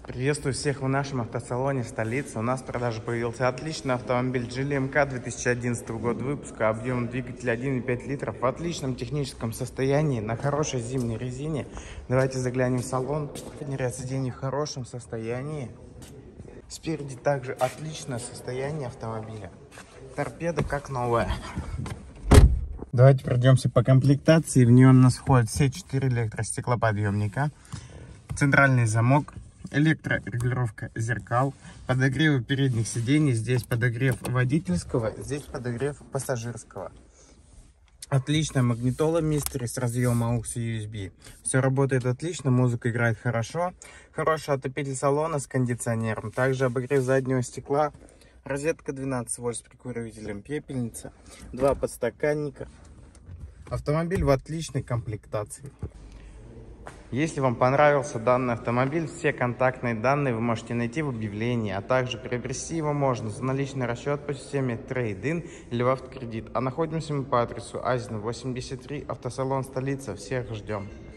Приветствую всех в нашем автосалоне столицы. У нас в продаже появился отличный автомобиль Geely MK 2011 года выпуска, объемом двигателя 1,5 литров, в отличном техническом состоянии, на хорошей зимней резине. Давайте заглянем в салон. Передний ряд сидений в хорошем состоянии. Спереди также отличное состояние автомобиля. Торпеда как новая. Давайте пройдемся по комплектации. В нее у нас входят все 4 электростеклоподъемника, центральный замок, электрорегулировка зеркал, подогревы передних сидений. Здесь подогрев водительского, здесь подогрев пассажирского. Отличная магнитола мистери с разъема AUX и USB. Все работает отлично, музыка играет хорошо. Хороший отопитель салона с кондиционером. Также обогрев заднего стекла. Розетка 12 вольт с прикуривателем, пепельница, 2 подстаканника. Автомобиль в отличной комплектации. Если вам понравился данный автомобиль, все контактные данные вы можете найти в объявлении, а также приобрести его можно за наличный расчет по системе Trade-in или в автокредит. А находимся мы по адресу Азина 83, автосалон столица. Всех ждем.